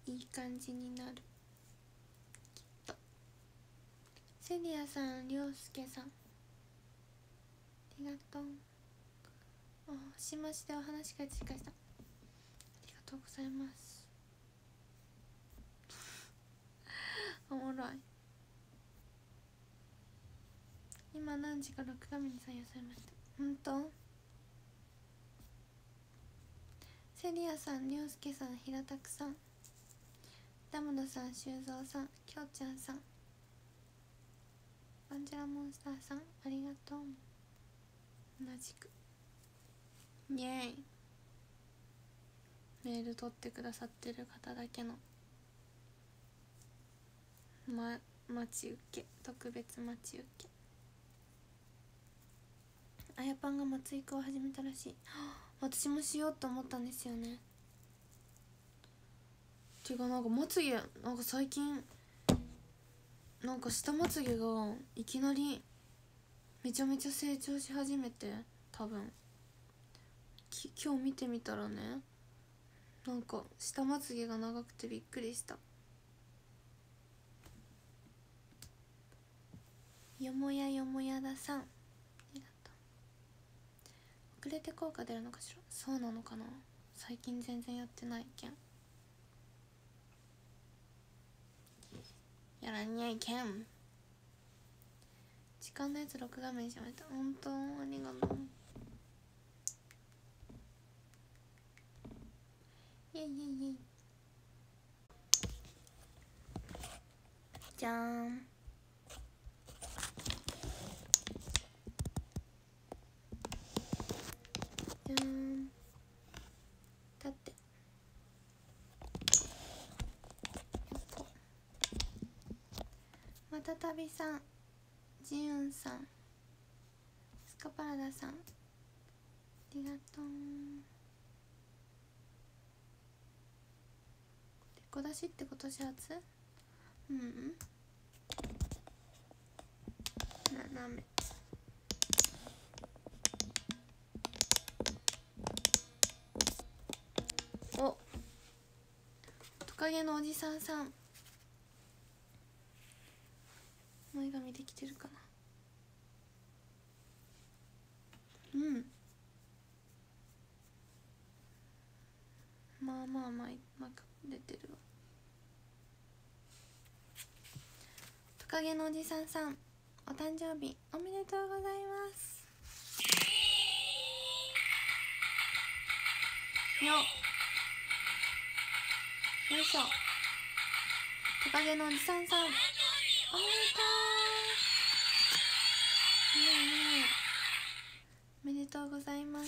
いい感じになるきっと。セリアさん、りょうすけさん、ありがとう。しましてお話が追加した。ありがとうございます。おもろい。今何時か6画面に採用されました。ほんと？セリアさん、りょうすけさん、ひらたくさん、ダムドさん、しゅうぞうさん、きょうちゃんさん、バンジャラモンスターさん、ありがとう。同じくイエーイ。メール取ってくださってる方だけの待ち受け、特別待ち受け。あやパンが松井くを始めたらしい。私もしようと思ったんですよね。てかなんかまつげ、なんか最近なんか下まつげがいきなりめちゃめちゃ成長し始めて、多分今日見てみたらね、なんか下まつげが長くてびっくりした。よもやよもやださん、ありがとう。遅れて効果出るのかしら。そうなのかな、最近全然やってないけん。やらにゃいけん。時間のやつ6画面にしました。本当ありがとう。イエイイエイイエイ。じゃーん。じゃーん。立って。またたびさん、ジユンさん、スカパラダさん、ありがとう。デコ出しってことシャツ？斜め。お、トカゲのおじさんさん、前髪できてるかな。まあまあまあ出てるわ。トカゲのおじさんさん、お誕生日おめでとうございます。よいしょ。トカゲのおじさんさん、おめでとう。おめでとうございます。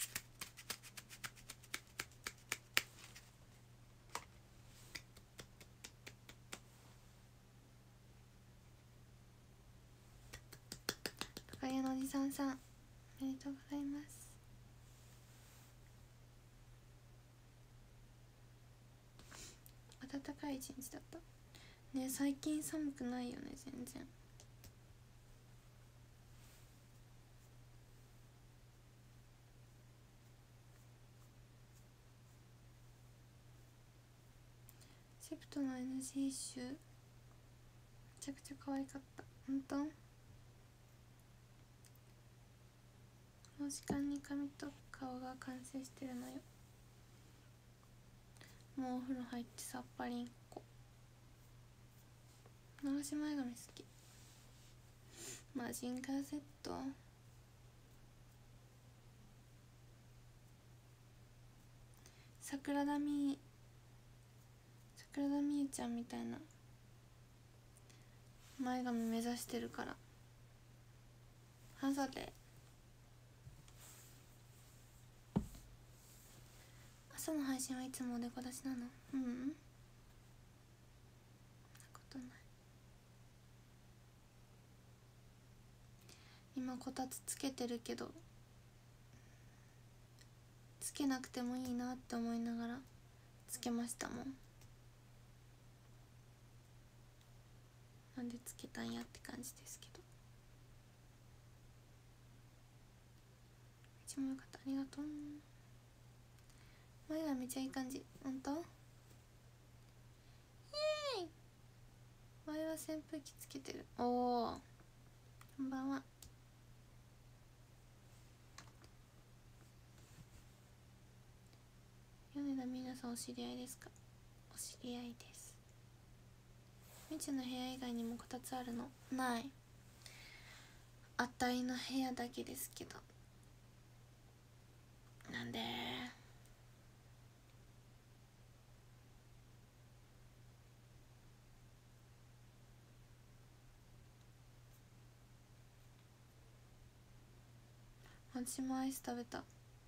トカゲのおじさんさん、おめでとうございます。暖かい一日だったね。最近寒くないよね、全然。セプトの NG 集めちゃくちゃ可愛かった。ほんと？この時間に髪と顔が完成してるのよ。もうお風呂入ってさっぱりんこ。流し前髪好き。マジンガー Z、 桜田美優ちゃんみたいな前髪目指してるから。朝で朝の配信はいつもおでこ出しなの？そんなことない。今こたつつけてるけど、つけなくてもいいなって思いながらつけましたもん。なんでつけたんやって感じですけど、一もよかった。ありがとう。前がめっちゃいい感じ。ほんと？ 扇風機つけてる。おお、こんばんは。米田美奈さんお知り合いですか？お知り合いです。みちの部屋以外にもこたつあるの？ない、あたいの部屋だけですけど。なんで私もアイス食べた。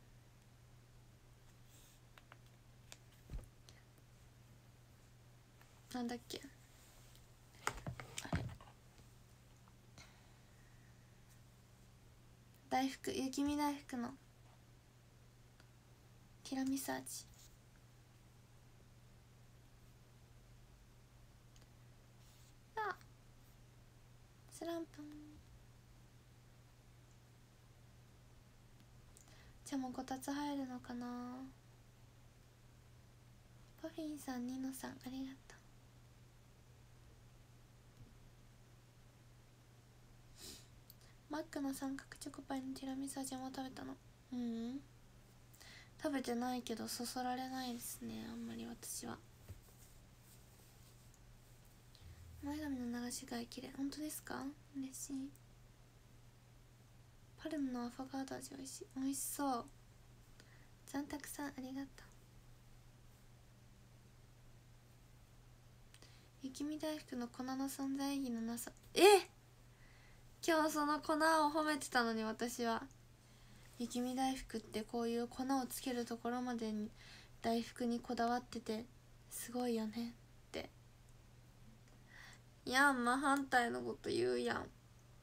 なんだっけ、あれ、大福、雪見大福のティラミス味。あ、スランプン。じゃあもうこたつ入るのかな。パフィンさん、ニノさん、ありがとう。マックの三角チョコパイのティラミス味も食べたの？うん、食べてないけどそそられないですね、あんまり私は。前髪の流しが綺麗。本当ですか？嬉しい。パルムのアフォガード味おいしい。おいしそう。残沢さん、ありがとう。雪見大福の粉の存在意義のなさ。今日その粉を褒めてたのに、私は雪見大福ってこういう粉をつけるところまでに大福にこだわっててすごいよねって。いやん、真反対のこと言うやん。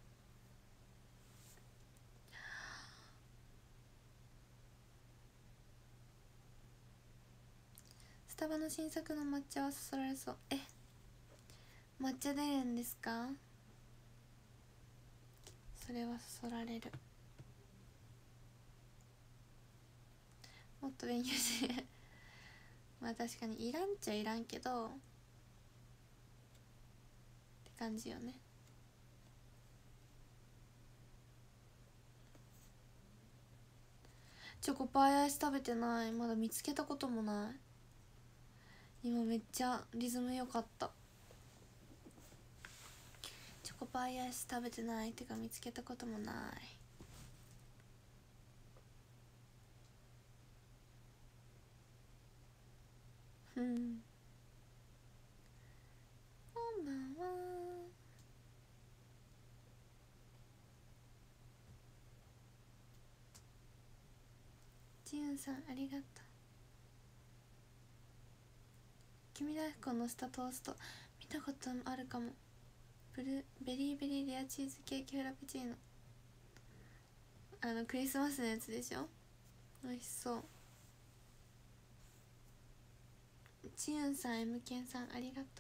スタバの新作の抹茶はそそられそう。抹茶出るんですか？それはそそられる。もっと勉強してまあ確かにいらんっちゃいらんけどって感じよね。チョコパイアイス食べてない。まだ見つけたこともない。今めっちゃリズム良かった。チョコパイアイス食べてないってか見つけたこともない。こんばんは。ジュンさん、ありがとう。君大福をのせたトースト見たことあるかも。ベリーベリーレアチーズケーキフラペチーノ。クリスマスのやつでしょ。美味しそう。チユンさん、M ケンさん、ありがとう。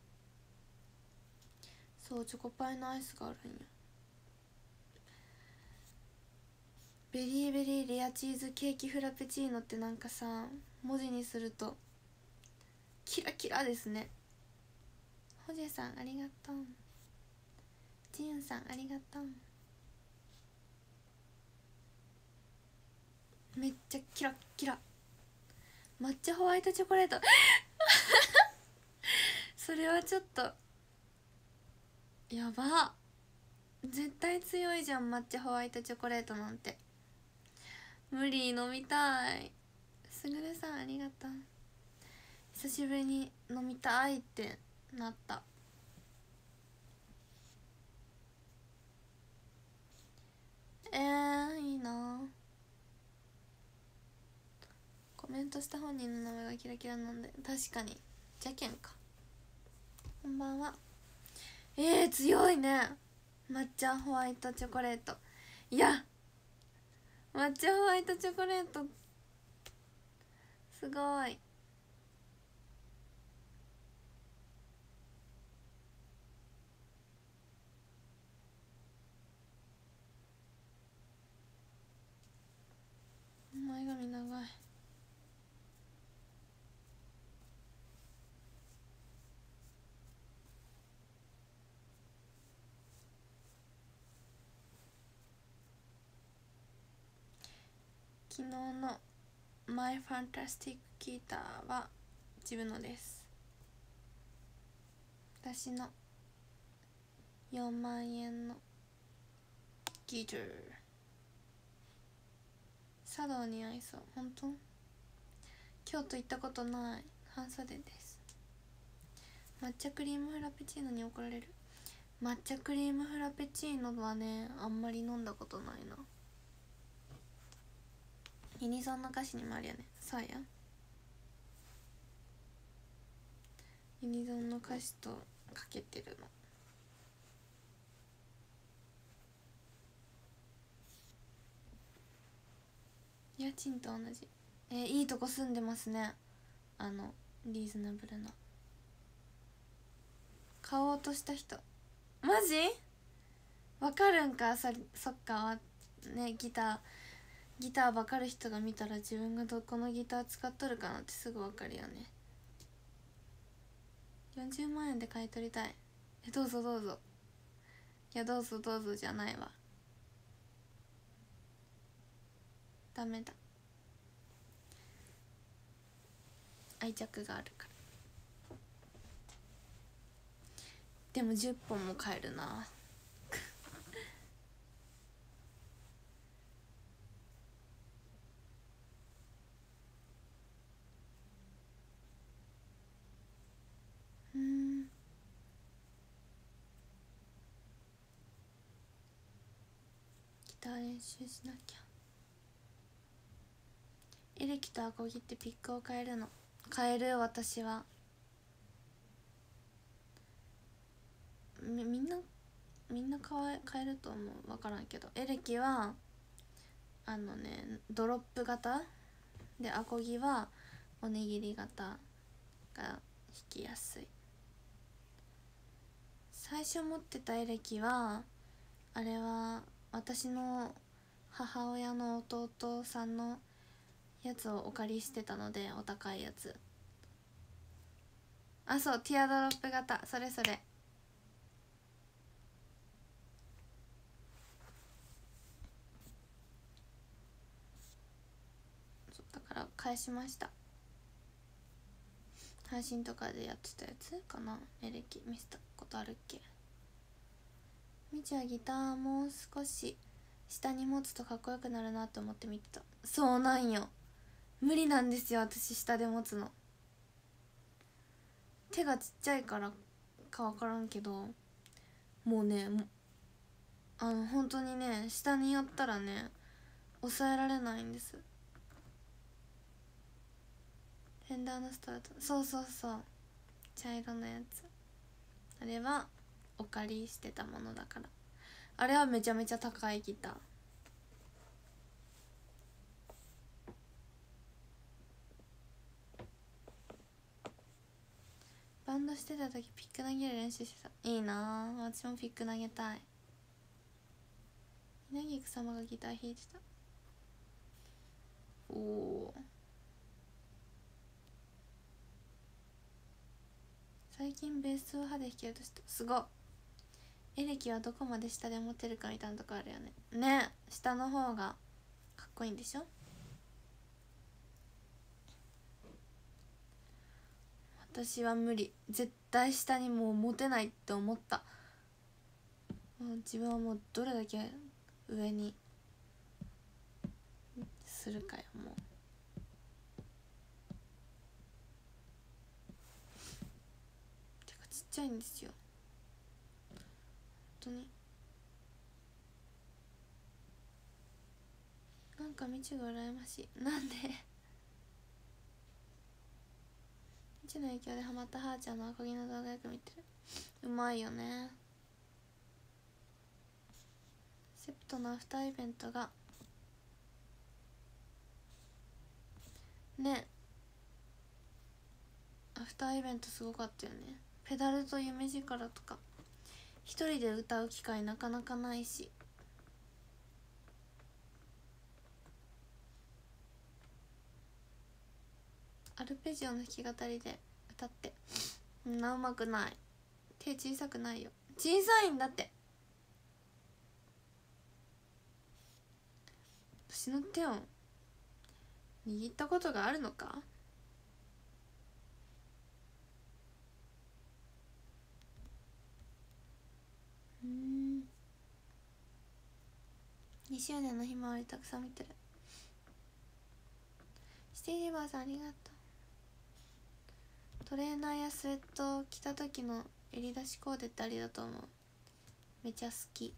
そう、チョコパイのアイスがあるんや。ベリーベリーレアチーズケーキフラペチーノってなんかさ、文字にするとキラキラですね。ホジェさん、ありがとう。チユンさん、ありがとう。めっちゃキラッキラ。抹茶ホワイトチョコレートそれはちょっとやば。絶対強いじゃん、抹茶ホワイトチョコレートなんて。無理、飲みたい。すぐるさん、ありがとう。久しぶりに飲みたいってなった。いいな。コメントした本人の名前がキラキラなんで、確かにじゃけんか。こんばんは。強いね、抹茶ホワイトチョコレート。いや、抹茶ホワイトチョコレートすごい。前髪長い。 昨日のマイファンタスティックギターは自分のです。私の4万円のギター、茶道に合いそう。本当？京都行ったことない。半袖です。抹茶クリームフラペチーノに怒られる。抹茶クリームフラペチーノはね、あんまり飲んだことないな。ユニゾンの歌詞にもあるよね。そうや、ユニゾンの歌詞とかけてるの。家賃と同じ。いいとこ住んでますね。リーズナブルな。買おうとした人マジわかるんか。そっか。ね、ギターわかる人が見たら自分がどこのギター使っとるかなってすぐわかるよね。40万円で買い取りたい。どうぞどうぞ。いや、どうぞどうぞじゃないわ。ダメだ、愛着があるから。でも10本も買えるなギター練習しなきゃ。エレキとアコギってピックを変えるの？変える。私はみんな変えると思う。分からんけど、エレキはドロップ型で、アコギはおにぎり型が弾きやすい。最初持ってたエレキはあれは私の母親の弟さんのやつをお借りしてたので、お高いやつ。あ、そう、ティアドロップ型、それそれ。だから返しました。配信とかでやってたやつかな。エレキ見せたことあるっけ。みちはギターもう少し下に持つとかっこよくなるなと思って見てた。そうなんよ、無理なんですよ私、下で持つの。手がちっちゃいからか分からんけど、もうね、本当にね、下にやったらね、抑えられないんです。フェンダーのスタート、そう茶色のやつ。あれはお借りしてたものだから。あれはめちゃめちゃ高いギター。バンドしてた時ピック投げる練習してた。いいなぁ、私もピック投げたい。稲菊様がギター弾いてた。おお、最近ベースを歯で弾けるとした。すごっ。エレキはどこまで下で持てるかみたいなとこあるよね。ね、下の方がかっこいいんでしょ。私は無理。絶対下にもう持てないって思った。もう自分はもうどれだけ上にするかよ。もうてかちっちゃいんですよ本当に。なんかみちが羨ましい。なんでみちの影響でハマったはーちゃんのアコギの動画よく見てる。うまいよね。セプトのアフターイベントがね、アフターイベントすごかったよね。ペダルと夢力とか一人で歌う機会なかなかないし、アルペジオの弾き語りで歌って、うまくない。手小さくないよ。小さいんだって。私の手を握ったことがあるのか。2周年のひまわりたくさん見てる。シティリバーさんありがとう。トレーナーやスウェットを着た時の襟出しコーデってありだと思う。めちゃ好き。ギ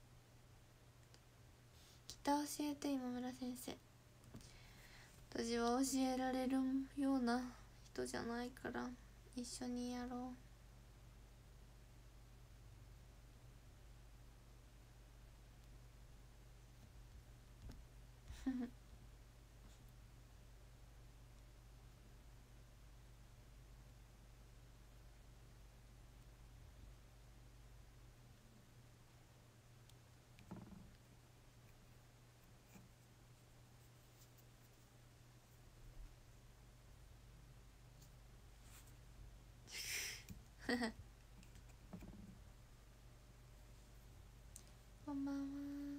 ター教えて今村先生。私は教えられるような人じゃないから一緒にやろう。こんばんは。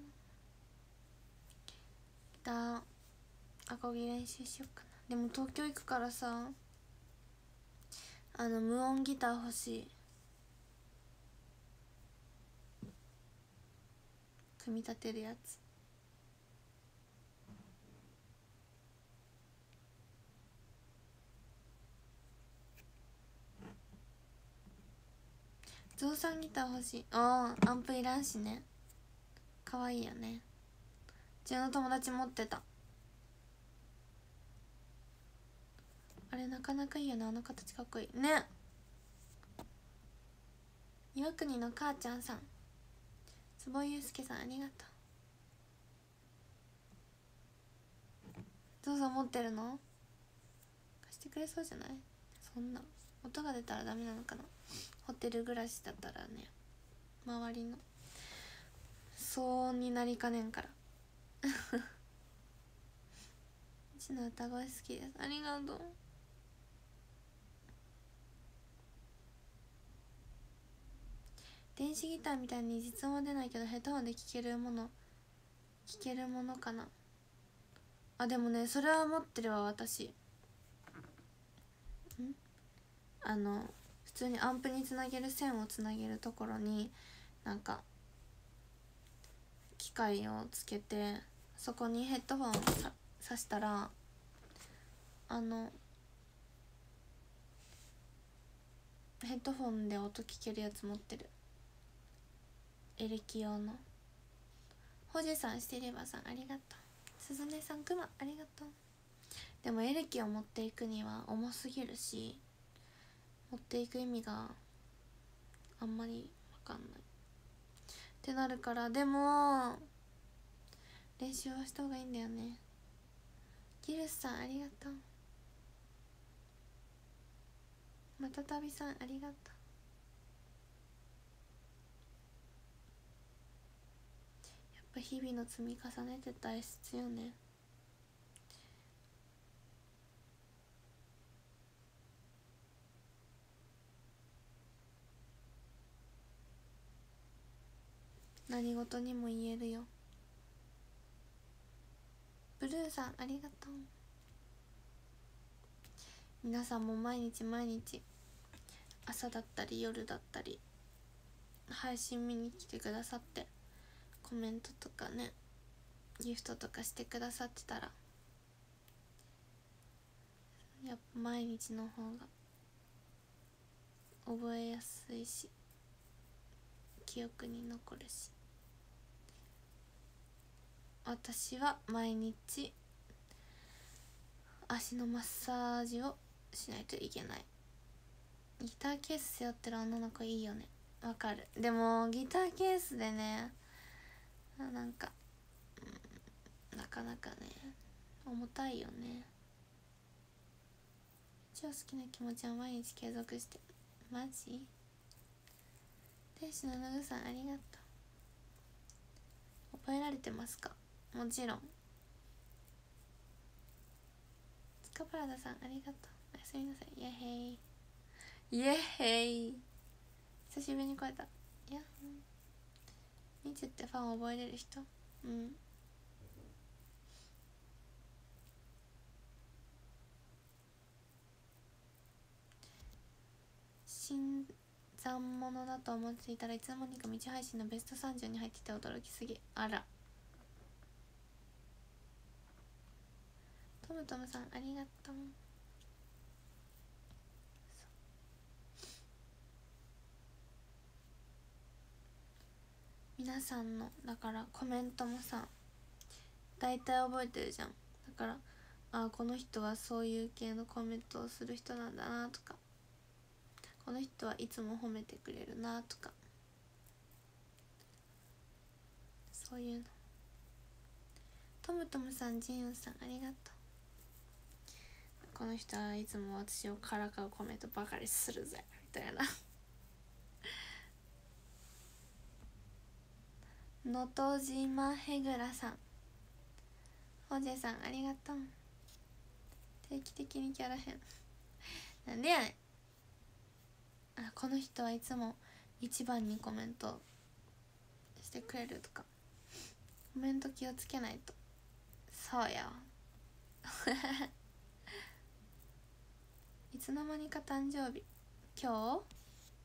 ギターアコギ練習しよっかな。でも東京行くからさ、無音ギター欲しい。組み立てるやつ。ゾウさんギター欲しい。アンプいらんしね。かわいいよね。うちの友達持ってた。あれなかなかいいよな、あの形かっこいいね。岩国の母ちゃんさん、坪井祐介さんありがとう。ゾウさん持ってるの？貸してくれそうじゃない？そんな音が出たらダメなのかな。ホテル暮らしだったらね、周りの騒音になりかねんから。うちの歌声好きです。ありがとう。電子ギターみたいに実音は出ないけどヘッドホンで聴けるものかな。あ、でもね、それは持ってるわ私。普通にアンプにつなげる線をつなげるところになんか機械をつけて、そこにヘッドホンさしたらヘッドホンで音聞けるやつ持ってる。エレキ用の。ホジさん、してればさんありがとう。すずねさん、くまありがとう。でもエレキを持っていくには重すぎるし、持っていく意味があんまり分かんないってなるから、でも練習はした方がいいんだよね。ギルスさんありがとう。またたびさんありがとう。やっぱ日々の積み重ねって大切よね。何事にも言えるよ。ブルーさんありがとう。皆さんも毎日毎日朝だったり夜だったり配信見に来てくださって、コメントとかねギフトとかしてくださってたら、やっぱ毎日の方が覚えやすいし記憶に残るし、私は毎日足のマッサージをしないといけない。ギターケース背負ってる女の子いいよね。わかる。でもギターケースでね、なんか、なかなかね重たいよね。超好きな気持ちは毎日継続して。マジ？天使のぬぐさんありがとう。覚えられてますか？もちろん。スカパラダさんありがとう。おやすみなさい。イエヘイイエヘイ。久しぶりに声だ。いや、みちってファン覚えれる人？うん。 残物だと思っていたらいつの間にか道配信のベスト30に入ってて驚きすぎ。あら、トムトムさんありがとう。皆さんのだからコメントもさ大体覚えてるじゃん。だからあ、この人はそういう系のコメントをする人なんだなとか、この人はいつも褒めてくれるなとか、そういうの。トムトムさん、ジンウンさんありがとう。この人はいつも私をからかうコメントばかりするぜみたいなのとじまへぐらさん、ホジェさんありがとう。定期的にキャラ変なんでやねん。あ、この人はいつも一番にコメントしてくれるとか、コメント気をつけないと。そうやいつの間にか誕生日。今日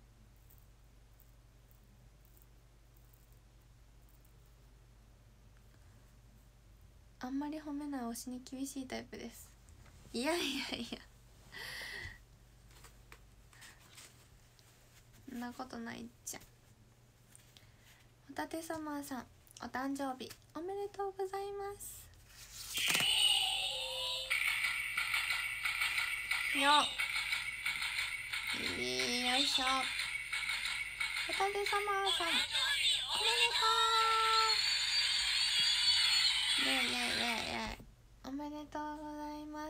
あんまり褒めない推しに厳しいタイプです。いやいやいや、そんなことないじゃん。ホタテサマーさん、お誕生日おめでとうございます。よよいしょ。ホタテサマーさんおめでとう。イエイイエイイエイイエイ、おめでとうございます。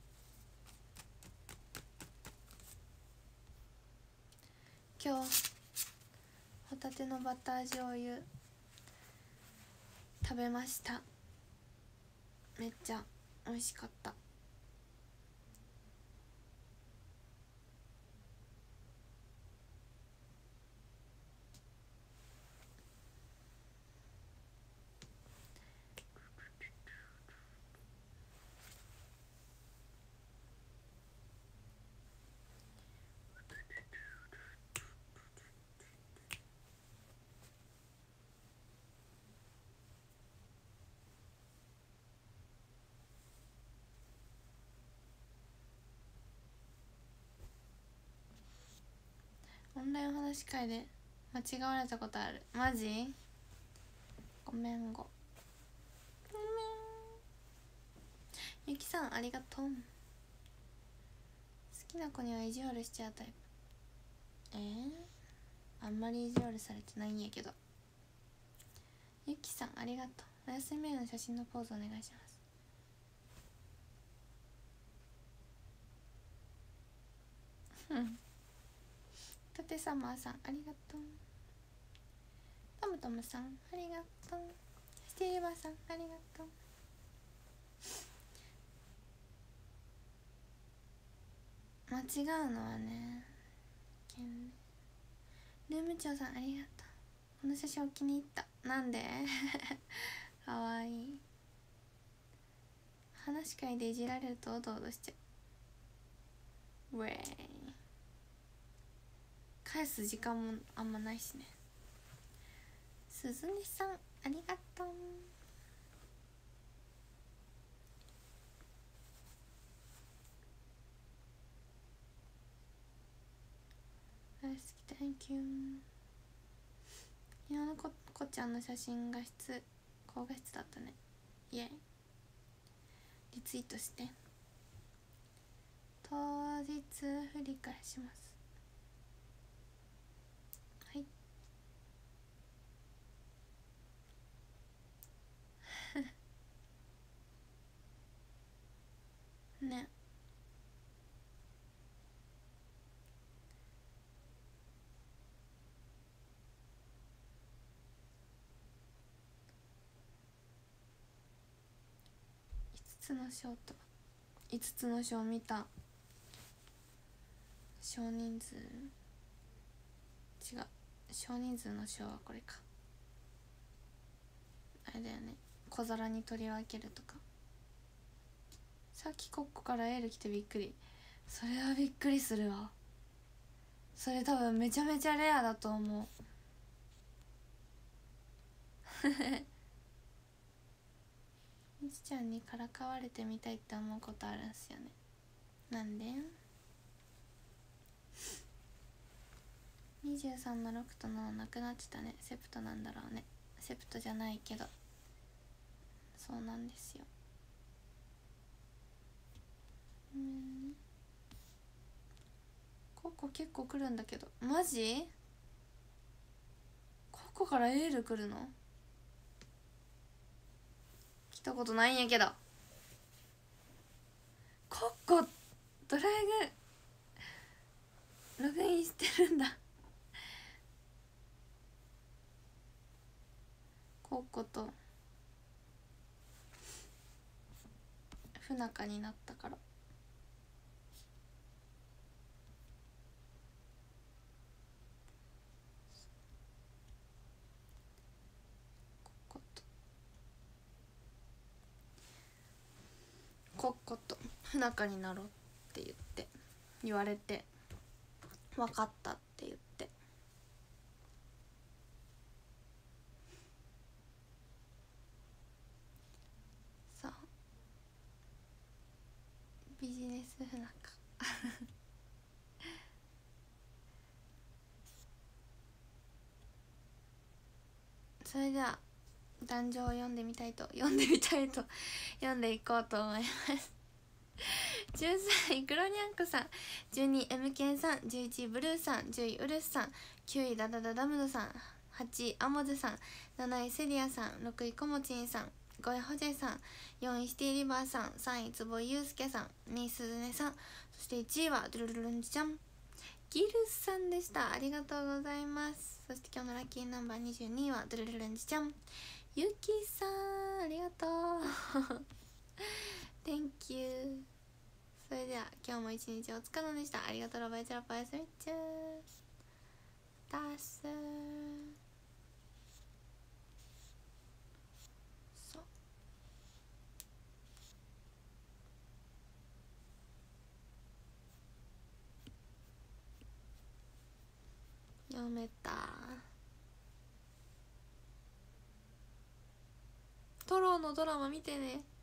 今日ホタテのバター醤油食べました。めっちゃ美味しかった。オンラインお話し会で間違われたことある。マジ？ごめんご。ごめん。ゆきさんありがとう。好きな子には意地悪しちゃうタイプ。あんまり意地悪されてないんやけど。ゆきさんありがとう。おやすみの写真のポーズお願いします。たてさまさんありがとう。トムトムさんありがとう。スティーバーさんありがとう。間違うのはね、ルーム長さんありがとう。この写真お気に入った。なんでかわいい。話し会でいじられるとおどおどしちゃう。ウェイ、返す時間もあんまないしね。すずねさんありがとう。大好き Thank you。 昨日のこちゃんの写真高画質だったね。イエイ、リツイートして。当日振り返します。はいね。5つの章と5つの章見た。少人数、違う、少人数の章はこれか。あれだよね、小皿に取り分けるとか。さっきコッコからエール来てびっくり。それはびっくりするわ。 それ多分めちゃめちゃレアだと思うみちちゃんにからかわれてみたいって思うことあるんすよね。なんで23の6と7なくなってたね。セプトなんだろうね。セプトじゃないけどそうなんですよ。ココ結構来るんだけど。マジ？ココからエール来るの？来たことないんやけど。ココドラえぐログインしてるんだココと不仲になったから。コッコと不仲になろうって言われて分かったって言ってさあビジネス不仲それでは壇上を読んでいこうと思います13位クロニャンクさん、12位 M ケンさん、11位ブルーさん、10位ウルスさん、9位ダダダダムドさん、8位アモズさん、7位セリアさん、6位コモチンさん、5位ホジェさん、4位シティリバーさん、3位坪井祐介さん、2位すずねさん、そして1位はドゥルルルンちゃんギルスさんでした。ありがとうございます。そして今日のラッキーナンバー22位はドゥルルルンちゃんゆきさん、ありがとうThank you。それでは今日も一日お疲れ様でした。ありがとう。ロバイチャラパイスミッチューダースそう読めた。トロのドラマ見てね。